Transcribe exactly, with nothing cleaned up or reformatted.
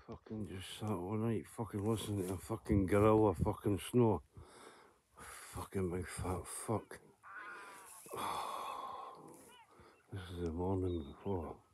Fucking just sat all night fucking listening to a fucking gorilla fucking snore. Fucking big fat fuck. This is the morning before.